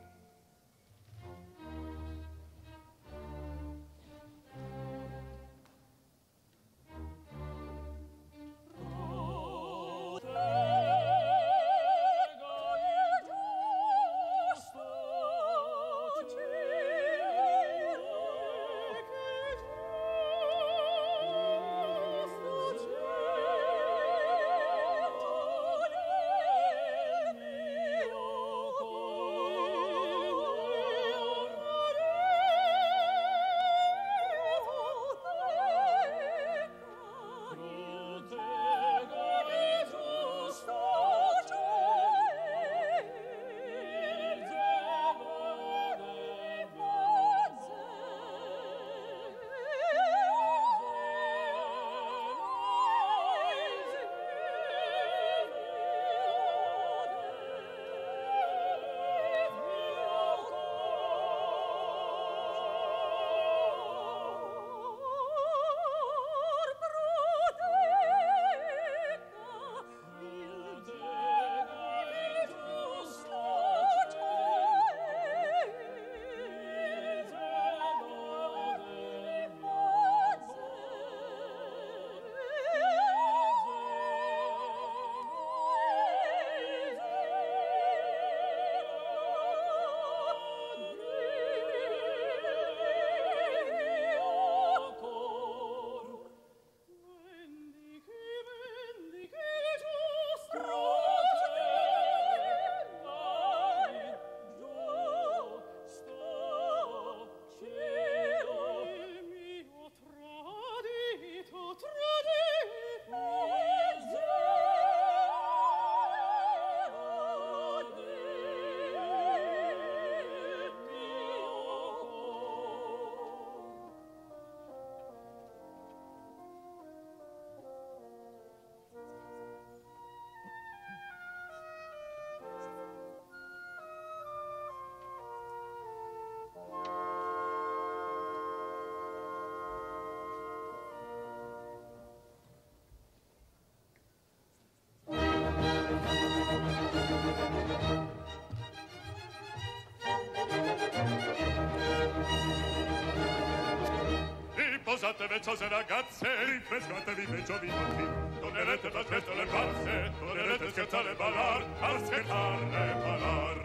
Riposate veciose ragazze, Rinfrescatevi bei giovinotti, tornerete battendo le pazze, tornerete a scherzare e ballar, a scherzare e ballar.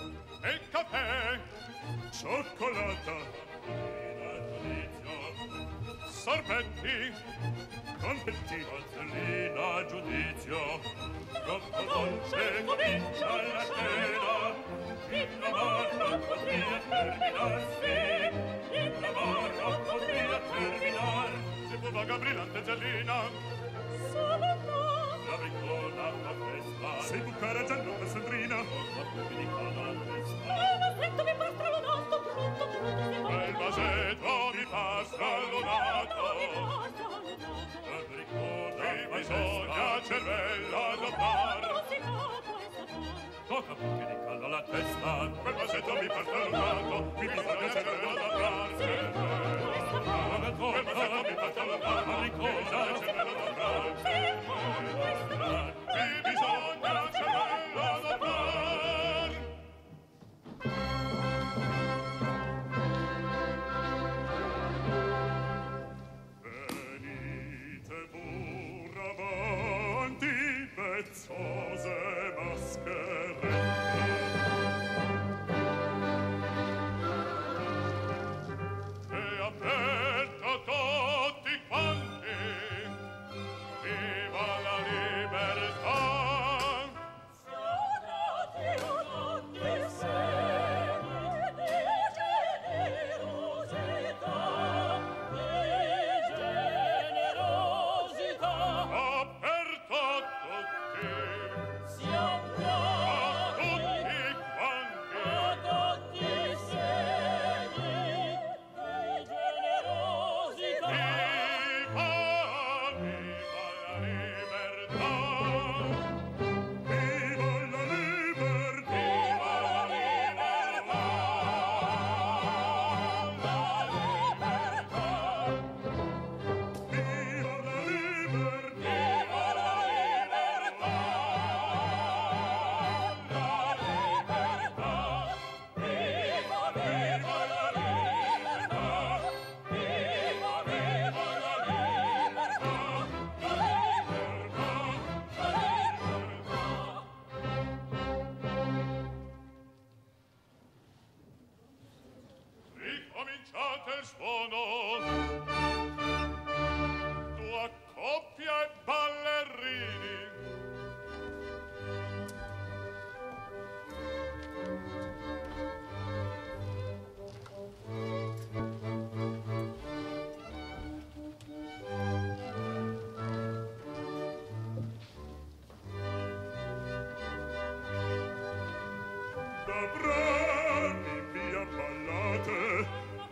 E il caffè, cioccolata, sorbetti, confetti, Marcellina, giudizio, troppo dolce comincia la cena, in la mano potria terminarsi, in la mano potria terminar. Si può vaga brillante Zellina, la briccona la festa, sei buccara già non per Sandrina, la pubblicana la testa. Aspetto mi pastra l'onato, pronto, pronto, E il vasetto mi fa strallonato, la briccona bisogna cervella adoptar. Tocca buchi di caldo alla testa, quel vasetto mi fa strallonato, mi bisogna cervella adoptar. Quel vasetto mi fa strallonato, la briccona cervella adoptar. Mi bisogna cervella adoptar. venite pur avanti, pezzose maschere. da bravi via ballate.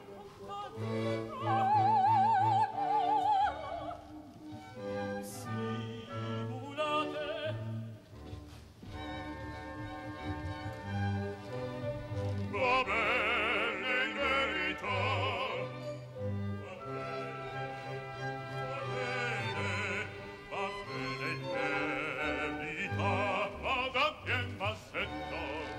Simulate. Va bene in verità. Va bene, va bene in verità. Vada bien massetto.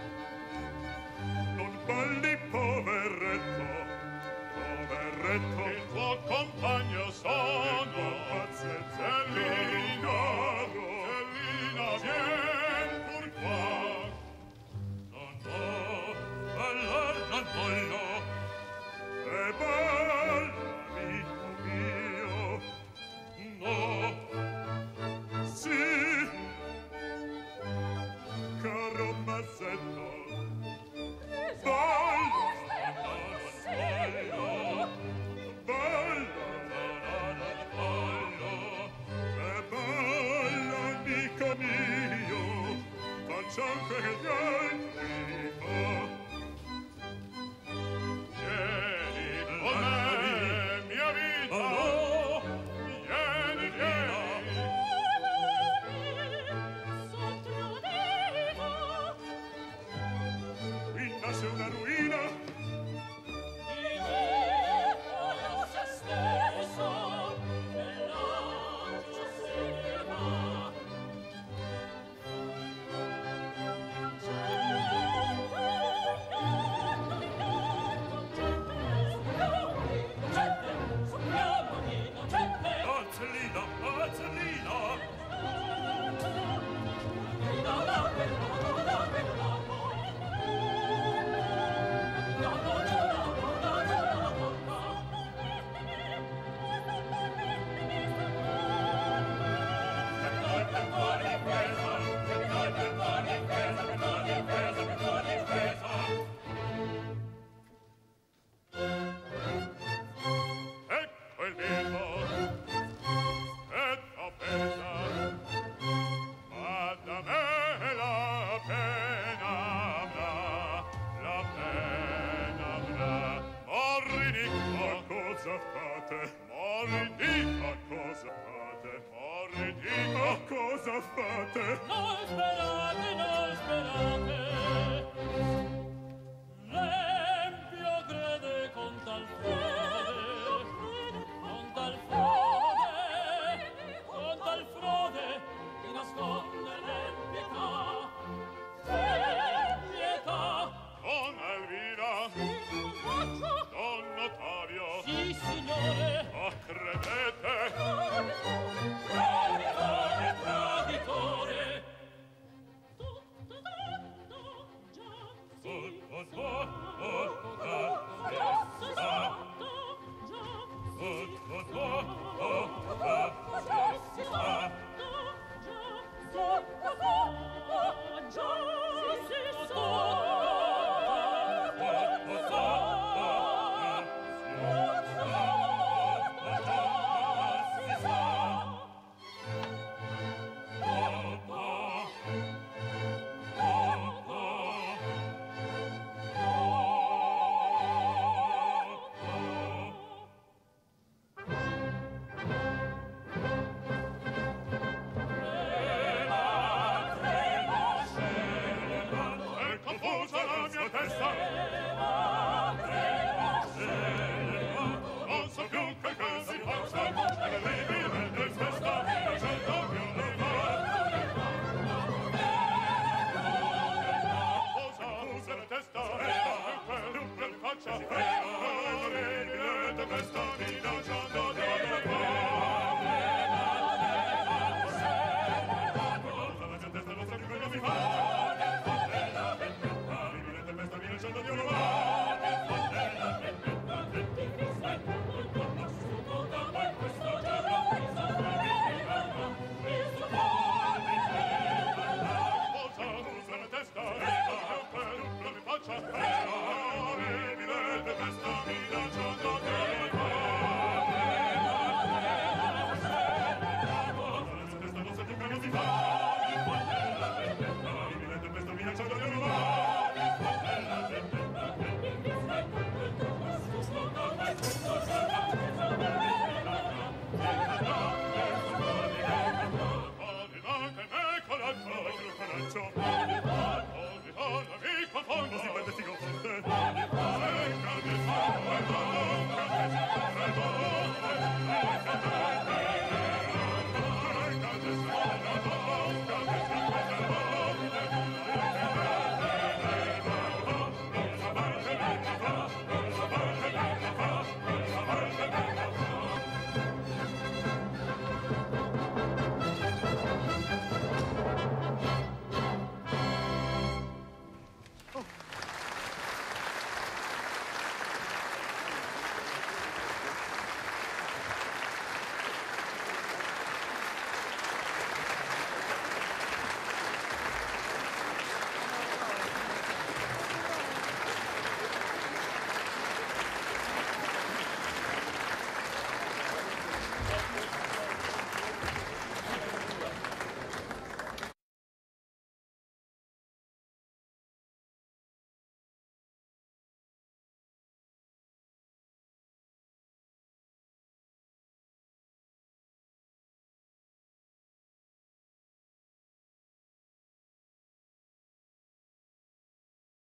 Non balli, poveretto, poveretto. Il tuo compagno sono. Zellina, Zellina, vien pur qua. Non vo, ballar non voglio. E balla, amico mio. No, Sì, caro Mazzetto. Balla, balla, e balla, amico mio. Facciam che gli altri fa. vieni con me, mia vita. Vieni, vieni. Qui nasce una ruina. Zellina, ah, Zellina. Ecco il vivo. Ecco pesa. Ma da me la pena avrà, la pena avrà. Morri Ma cosa fate? morri Ma cosa fate? morri Ma cosa fate? Noi